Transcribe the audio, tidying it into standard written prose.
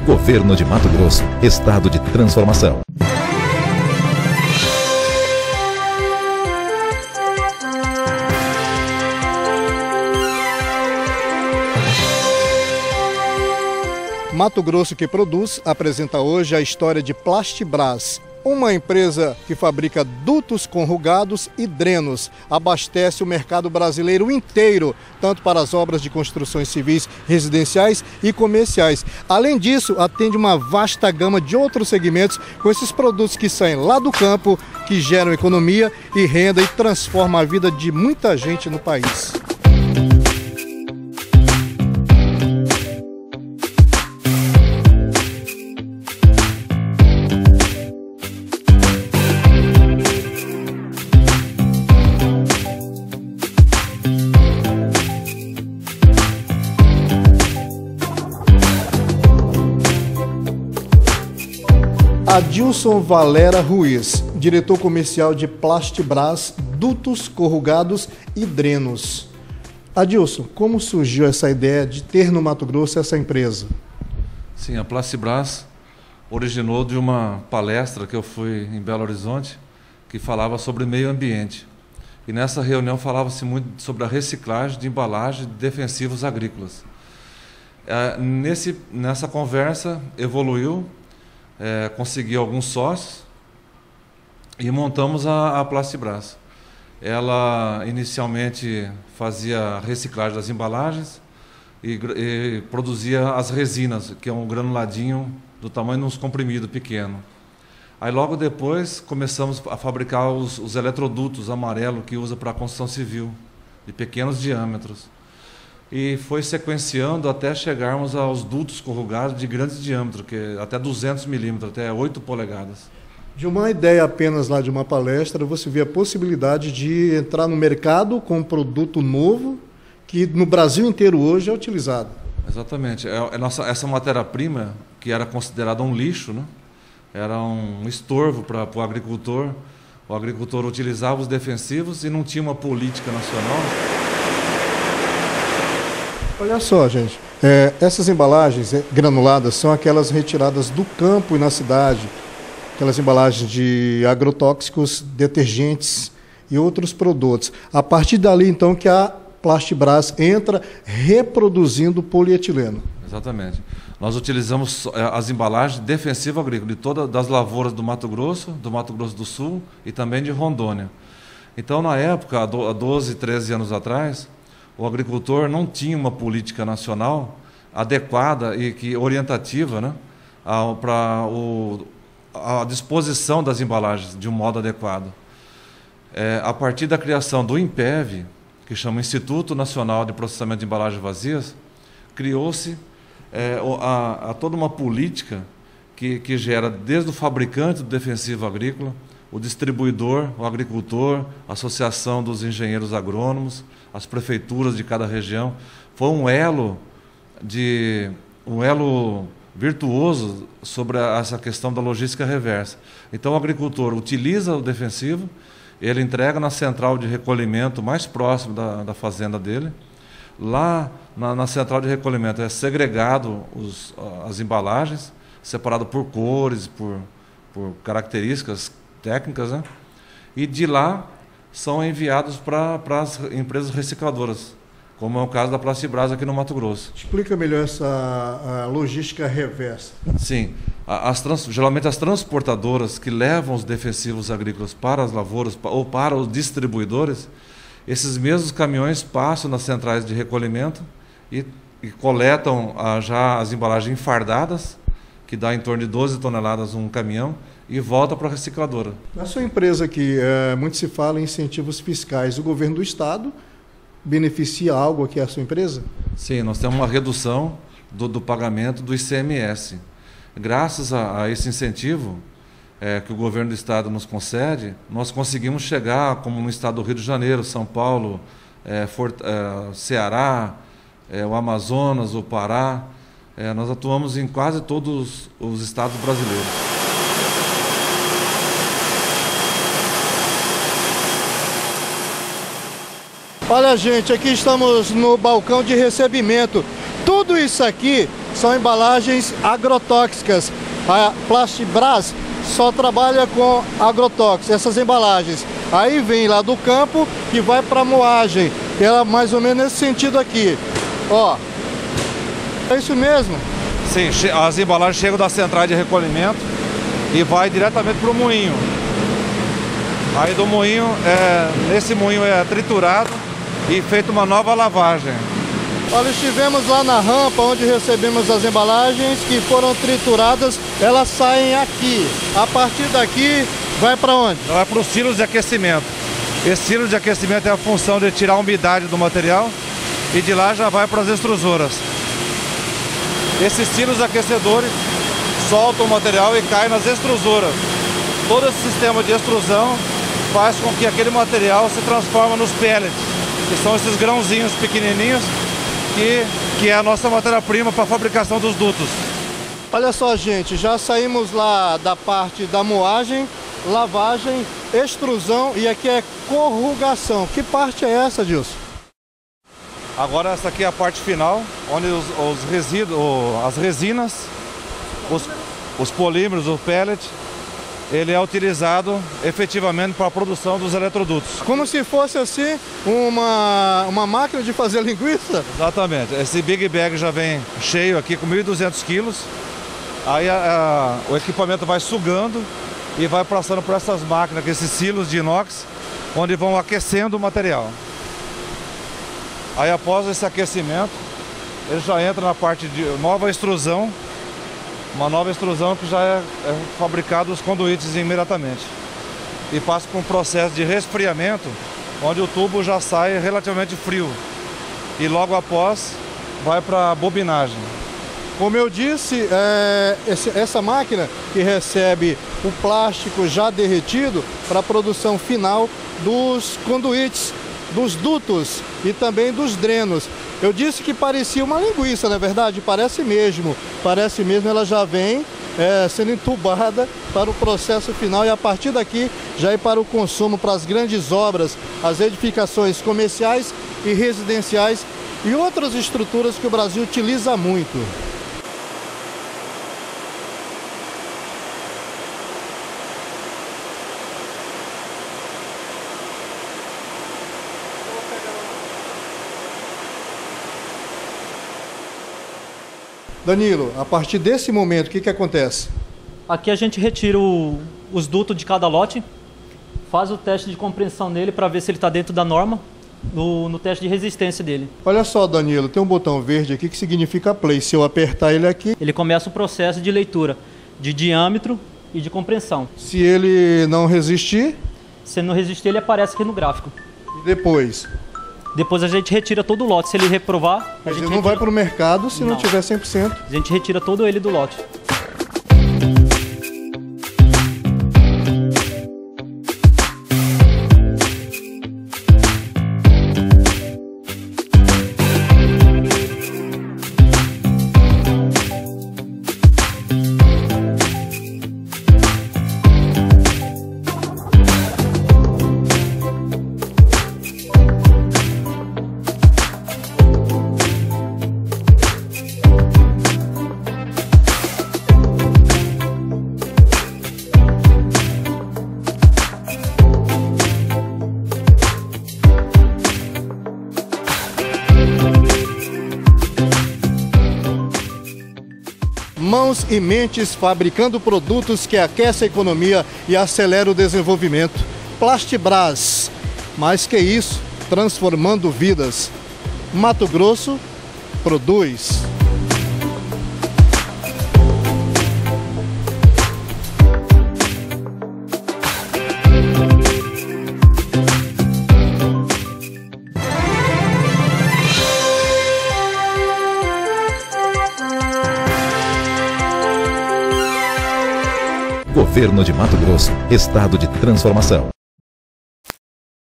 Governo de Mato Grosso, estado de transformação. Mato Grosso que Produz apresenta hoje a história de Plastibras, uma empresa que fabrica dutos corrugados e drenos, abastece o mercado brasileiro inteiro, tanto para as obras de construções civis, residenciais e comerciais. Além disso, atende uma vasta gama de outros segmentos com esses produtos que saem lá do campo, que geram economia e renda e transformam a vida de muita gente no país. Adilson Valera Ruiz, diretor comercial de Plastibras, dutos corrugados e drenos. Adilson, como surgiu essa ideia de ter no Mato Grosso essa empresa? Sim, a Plastibras originou de uma palestra que eu fui em Belo Horizonte, que falava sobre meio ambiente. E nessa reunião falava-se muito sobre a reciclagem de embalagem de defensivos agrícolas. Nessa conversa evoluiu, consegui alguns sócios e montamos a Plastibras. Ela inicialmente fazia a reciclagem das embalagens e produzia as resinas, que é um granuladinho do tamanho de uns comprimidos pequeno. Aí logo depois começamos a fabricar os eletrodutos amarelos que usa para a construção civil, de pequenos diâmetros. E foi sequenciando até chegarmos aos dutos corrugados de grande diâmetro, que é até 200 milímetros, até 8 polegadas. De uma ideia apenas lá de uma palestra, você vê a possibilidade de entrar no mercado com um produto novo que no Brasil inteiro hoje é utilizado. Exatamente. Essa matéria-prima, que era considerada um lixo, né? Era um estorvo para o agricultor. O agricultor utilizava os defensivos e não tinha uma política nacional. Olha só, gente, essas embalagens granuladas são aquelas retiradas do campo e na cidade, aquelas embalagens de agrotóxicos, detergentes e outros produtos. A partir dali, então, que a Plastibras entra reproduzindo polietileno. Exatamente. Nós utilizamos as embalagens de defensivo agrícola de todas das lavouras do Mato Grosso do Sul e também de Rondônia. Então, na época, há 12, 13 anos atrás, o agricultor não tinha uma política nacional adequada e orientativa, né, para a disposição das embalagens de um modo adequado. A partir da criação do INPEV, que chama Instituto Nacional de Processamento de Embalagens Vazias, criou-se toda uma política que gera desde o fabricante do defensivo agrícola, o distribuidor, o agricultor, a associação dos engenheiros agrônomos, as prefeituras de cada região. Foi um elo virtuoso sobre essa questão da logística reversa. Então o agricultor utiliza o defensivo, ele entrega na central de recolhimento mais próximo da fazenda dele. Lá na central de recolhimento é segregado as embalagens, separado por cores, por características técnicas, né? E de lá são enviados para as empresas recicladoras, como é o caso da Plastibras aqui no Mato Grosso. Explica melhor essa logística reversa. Sim, geralmente as transportadoras que levam os defensivos agrícolas para as lavouras ou para os distribuidores, esses mesmos caminhões passam nas centrais de recolhimento e coletam já as embalagens enfardadas, que dá em torno de 12 toneladas um caminhão, e volta para a recicladora. Na sua empresa aqui, muito se fala em incentivos fiscais. O governo do estado beneficia algo aqui a sua empresa? Sim, nós temos uma redução do pagamento do ICMS. Graças a esse incentivo que o governo do estado nos concede, nós conseguimos chegar, como no estado do Rio de Janeiro, São Paulo, Ceará, o Amazonas, o Pará. Nós atuamos em quase todos os estados brasileiros. Olha, Olha, gente, aqui estamos no balcão de recebimento. Tudo isso aqui são embalagens agrotóxicas. A Plastibras só trabalha com agrotóxicos, essas embalagens. Aí vem lá do campo e vai para moagem. Ela mais ou menos nesse sentido aqui. Ó, é isso mesmo? Sim, as embalagens chegam da central de recolhimento e vai diretamente para o moinho. Aí do moinho, nesse moinho é triturado e feita uma nova lavagem. Olha, estivemos lá na rampa onde recebemos as embalagens que foram trituradas, elas saem aqui. A partir daqui, vai para onde? Vai para os silos de aquecimento. Esse silo de aquecimento tem a função de tirar a umidade do material e de lá já vai para as extrusoras. Esses silos aquecedores soltam o material e caem nas extrusoras. Todo esse sistema de extrusão faz com que aquele material se transforme nos pellets, que são esses grãozinhos pequenininhos, que é a nossa matéria-prima para a fabricação dos dutos. Olha só, gente, já saímos lá da parte da moagem, lavagem, extrusão e aqui é corrugação. Que parte é essa, Dilson? Agora essa aqui é a parte final, onde os resíduos, as resinas, os polímeros, o pellet, ele é utilizado efetivamente para a produção dos eletrodutos. Como se fosse assim uma máquina de fazer linguiça? Exatamente. Esse Big Bag já vem cheio aqui com 1.200 quilos. Aí o equipamento vai sugando e vai passando por essas máquinas, esses silos de inox, onde vão aquecendo o material. Aí após esse aquecimento, ele já entra na parte de nova extrusão, uma nova extrusão que já é fabricado os conduítes imediatamente. E passa por um processo de resfriamento, onde o tubo já sai relativamente frio. E logo após, vai para a bobinagem. Como eu disse, essa máquina que recebe o plástico já derretido para a produção final dos conduítes, dos dutos e também dos drenos. Eu disse que parecia uma linguiça, na verdade, parece mesmo, ela já vem sendo entubada para o processo final e a partir daqui já ir para o consumo, para as grandes obras, as edificações comerciais e residenciais e outras estruturas que o Brasil utiliza muito. Danilo, a partir desse momento, o que acontece? Aqui a gente retira os dutos de cada lote, faz o teste de compreensão nele para ver se ele está dentro da norma, no teste de resistência dele. Olha só, Danilo, tem um botão verde aqui que significa play. Se eu apertar ele aqui... Ele começa o processo de leitura de diâmetro e de compreensão. Se ele não resistir? Se ele não resistir, ele aparece aqui no gráfico. E depois? Depois a gente retira todo o lote. Se ele reprovar... Mas ele não vai para o mercado se não tiver 100%. A gente retira todo ele do lote. Mãos e mentes fabricando produtos que aquecem a economia e aceleram o desenvolvimento. Plastibras, mais que isso, transformando vidas. Mato Grosso produz. Governo de Mato Grosso, estado de transformação.